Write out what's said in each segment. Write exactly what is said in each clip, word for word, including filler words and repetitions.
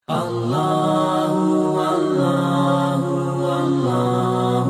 اللہ اللہ اللہ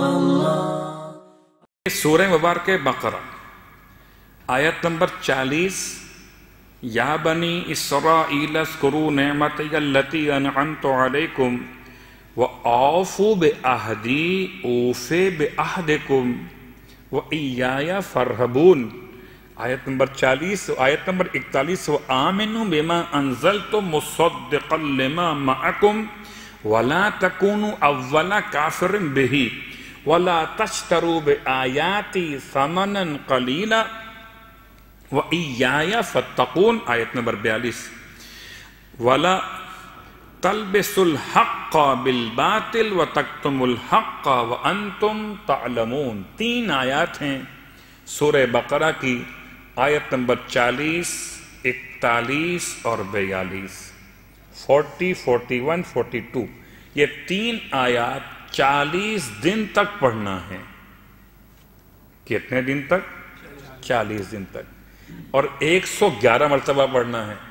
اللہ۔ سورہ مبارک بقرہ آیت نمبر چالیس، یا بنی اسرائیل اذکروا نعمتی التی انعمت علیکم وآوفوا بعہدی اوف بعہدکم وإیایا فارہبون۔ آیت نمبر چالیس آیت نمبر اکتالیس، وآمنوا بما انزلت مصدقا لما معکم ولا تکونوا اول کافر بہ ولا تشتروا بآیاتی ثمنا قلیلا وإیایا فاتقون۔ آیت نمبر بیالیس، ولا تلبسوا الحق بالباطل وتکتموا الحق وانتم تعلمون۔ تین آیات ہیں سورہ بقرہ کی، آیت نمبر چالیس، اکتالیس اور بیالیس، forty forty one forty two. یہ تین آیات چالیس دن تک پڑھنا ہے۔ کتنے دن تک؟ چالیس دن تک، اور ایک سو گیارہ مرتبہ پڑھنا ہے۔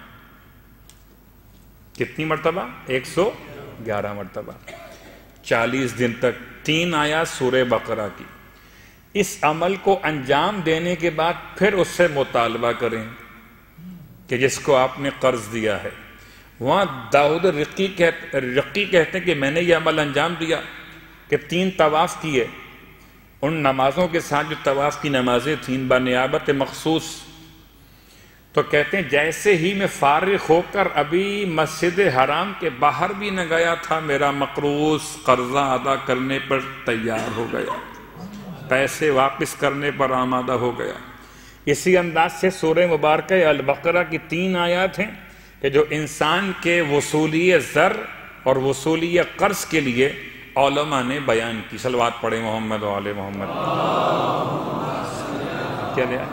کتنی مرتبہ؟ ایک سو گیارہ مرتبہ، چالیس دن تک، تین آیات سورہ بقرہ کی۔ اس عمل کو انجام دینے کے بعد پھر اس سے مطالبہ کریں کہ جس کو آپ نے قرض دیا ہے۔ وہاں داؤد رقی کہتے رقی کہتے ہیں کہ میں نے یہ عمل انجام دیا کہ تین طواف کیے، ان نمازوں کے ساتھ جو طواف کی نمازیں تھیں بنیابت مخصوص، تو کہتے ہیں جیسے ہی میں فارغ ہو کر ابھی مسجد حرام کے باہر بھی نہ گیا تھا، میرا مقروض قرضہ ادا کرنے پر تیار ہو گیا، پیسے واپس کرنے پر آمادہ ہو گیا۔ اسی انداز سے سورہ مبارکہ البقرہ کی تین آیات ہیں کہ جو انسان کے وصولی زر اور وصولی قرض کے لیے علماء نے بیان کی۔ صلوات پڑھیں محمد و آل محمد۔ کیا لیا؟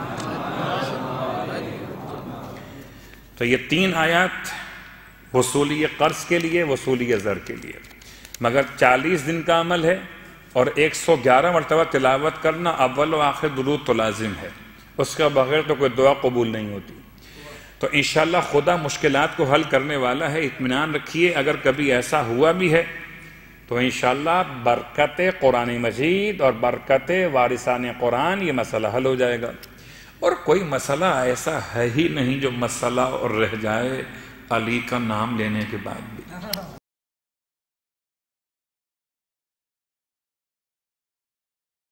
تو یہ تین آیات وصولی قرض کے لیے، وصولی زر کے لیے، مگر چالیس دن کا عمل ہے اور ایک سو گیارہ مرتبہ تلاوت کرنا، اول و آخر درود تو لازم ہے، اس کے بغیر تو کوئی دعا قبول نہیں ہوتی۔ تو انشاءاللہ خدا مشکلات کو حل کرنے والا ہے، اطمینان رکھیے۔ اگر کبھی ایسا ہوا بھی ہے تو انشاءاللہ برکت قرآن مجید اور برکت وارثان قرآن یہ مسئلہ حل ہو جائے گا۔ اور کوئی مسئلہ ایسا ہے ہی نہیں جو مسئلہ اور رہ جائے علی کا نام لینے کے بعد بھی۔